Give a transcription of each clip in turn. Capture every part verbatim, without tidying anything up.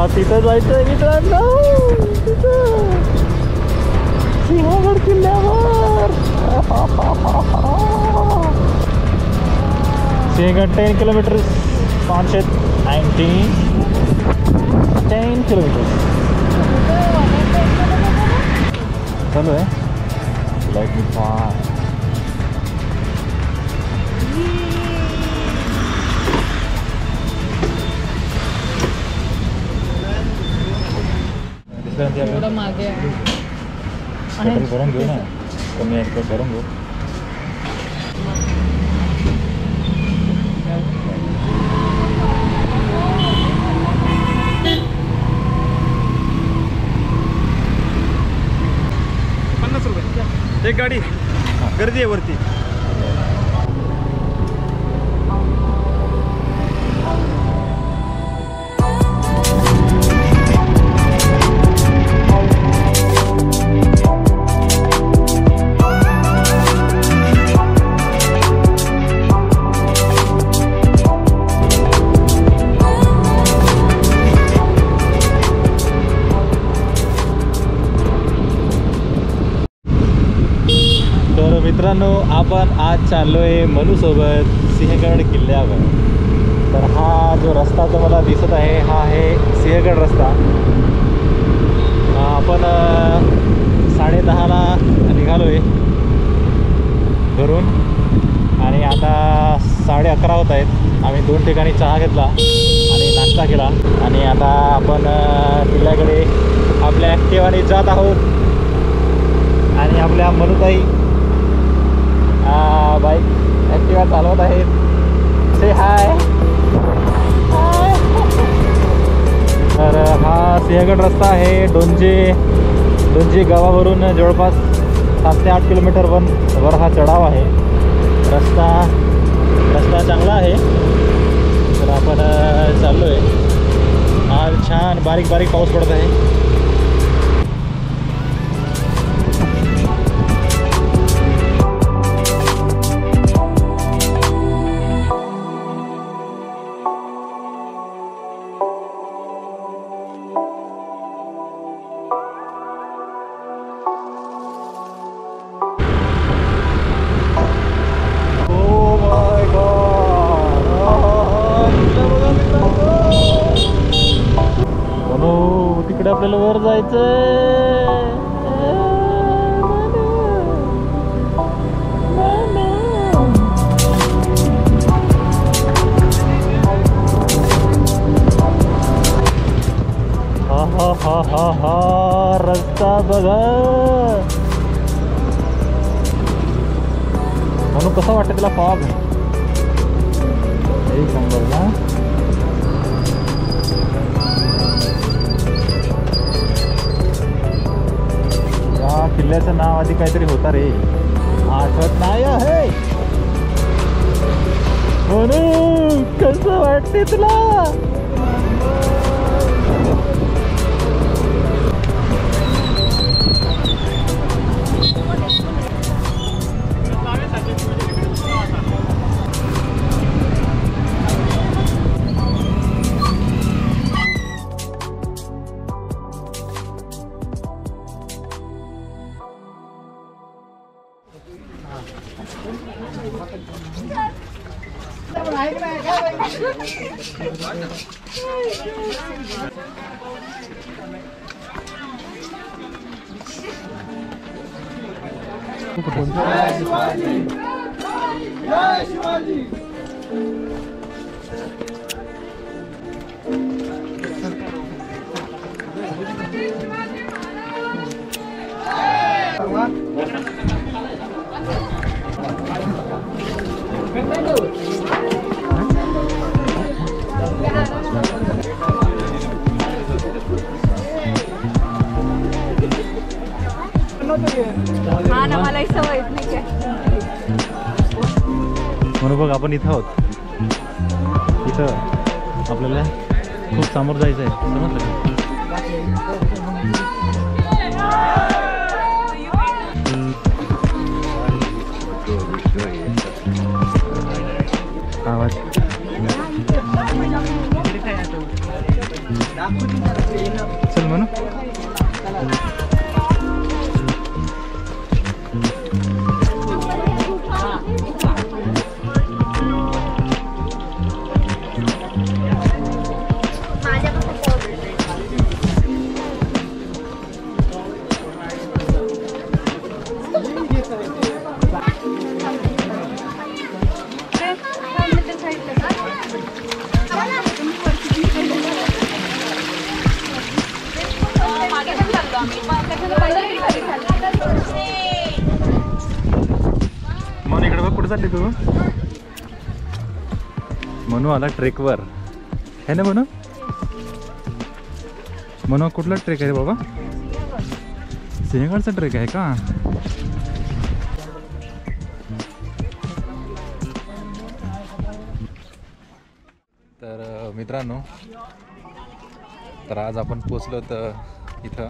आपल्याला तिथं जायचंय मित्रांनो, सिंहगड किल्ल्यावर. सिंहगड टेन किलोमीटर पाचशे नाईन्टीन टेन किलोमीटर चालू आहे. लाईक मी फार मागे करून घेऊ ना, कमी आहे करून घेऊ. पन्नास रुपये एक गाडी, गर्दी आहे वरती. मित्रांनो, आपण आज चाललो आहे मनूसोबत सिंहगड किल्ल्यावर. तर हा जो रस्ता जो मला दिसत आहे हा आहे सिंहगड रस्ता. आपण साडे दहाला निघालो आहे घरून आणि आता साडे अकरा होत आहेत. आम्ही दोन ठिकाणी चहा घेतला आणि नाश्ता केला आणि आता आपण किल्ल्याकडे आपल्या ॲक्टिवाने जात आहोत. आणि आपल्या मनुताई बाईक ॲक्टिवा चालवत आहेत. से हाय हाय. तर हा सिंहगड रस्ता आहे. डोंजे डोंजे गावावरून जवळपास सात ते आठ किलोमीटर वन वर हा चढाव आहे. रस्ता रस्ता चांगला आहे. तर आपण चाललो आहे. आज छान बारीक बारीक पाऊस पडत आहे. तिकडे आपल्याला वर जायचंय. हा हा हा हा हा रस्ता बघा. म्हणून कसं वाटतं तुला फॉग? एक नंबर ना. किल्ल्याचं नाव आधी काहीतरी होता रे, आठवत नाही आहे. म्हणून कसं वाटते तुला? हा ना, मला सवय नाही काय. म्हणून बघ आपण इथं आहोत. इथं आपल्याला खूप समोर जायचं आहे, समजलं का? आवाज चल म्हणू. मन इकडे बघ, कुठे चालली तू? मनू आला ट्रेकवर है ना मनू? मनू कुठला ट्रेक आहे बाबा? सिंहगडचा ट्रेक आहे का? तर मित्रांनो, तर आज आपण पोचलो तर इथं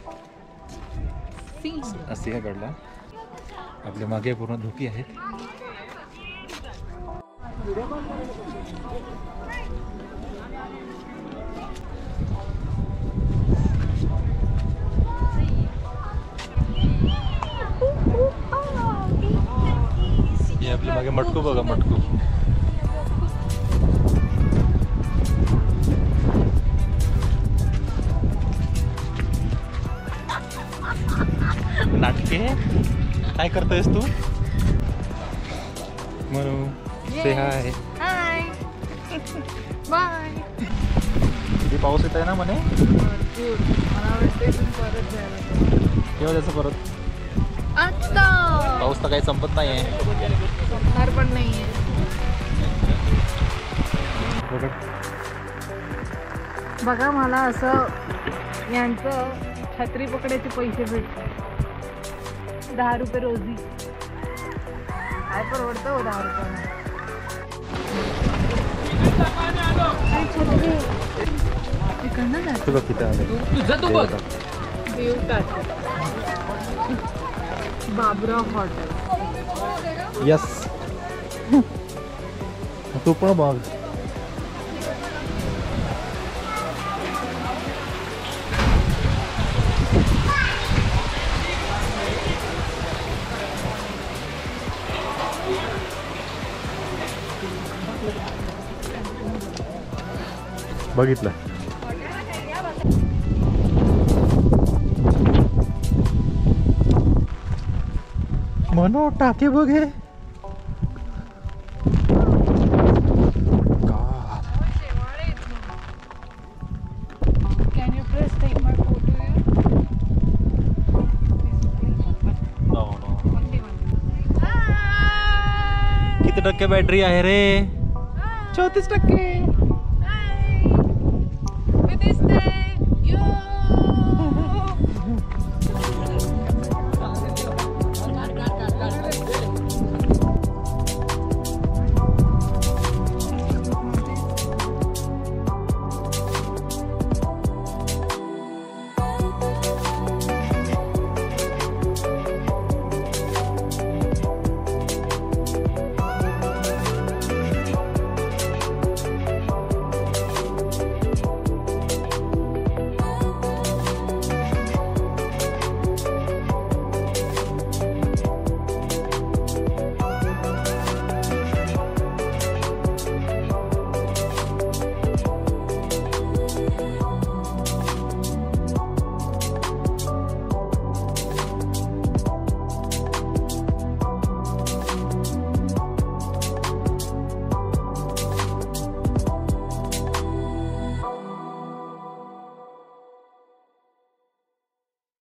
सिंहगडला. आपल्या मागे पूर्ण धुकी आहेत. हे आपल्या मागे मटकू बघा, मटकू. नाटके काय करतोयस तू? मनू से हाय. Hi bye. किती पाऊस येत आहे ना म्हणे. मला वाटते परत जायला. केव्हा जायचं परत? आता पाऊस तर काही संपत नाही आहे. संपणार पण नाहीये. बघा, मला असं यांचं छत्री पकडायचे पैसे भेटतात. दहा रुपये रोजी. काय परवडतं हो दहा रुपये? तुला किती आलं? बाबराव हॉटेल. यस. तू पण बघ. बघितलं. मनो टाके बघे. Can you please take my photo here? No, no. किती टक्के बॅटरी आहे रे? चौतीस टक्के.